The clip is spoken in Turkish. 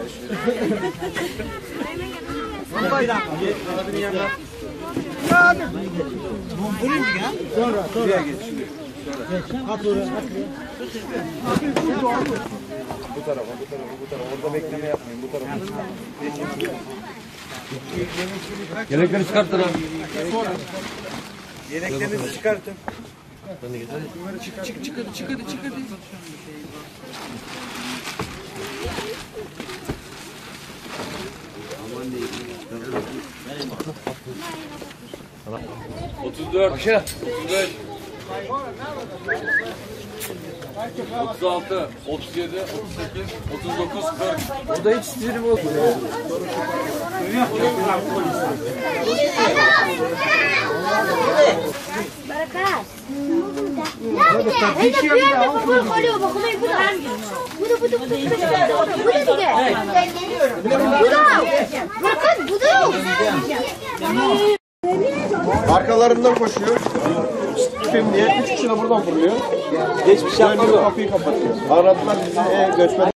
Sonra geç. At oraya. Bu tarafa. Orada bekleme yapmayın. Bu tarafa. Yelekleri çıkartın ha. Yeleklerinizi çıkartın. Çık hadi. 34, 35, 36, 37, 38, 39, 40. Burada hiç sinirim olmuyor. Barakat. Hey, bir yerde bakıyor, kalıyor, bakıyor. Bu da. Bu da. Barakat, bu da. Arkalarından koşuyor. Kim diye 3 kişi de buradan fırlıyor. Geçmiş yapmadı. Kapıyı kapatıyor. Aradılar bizi göçmen.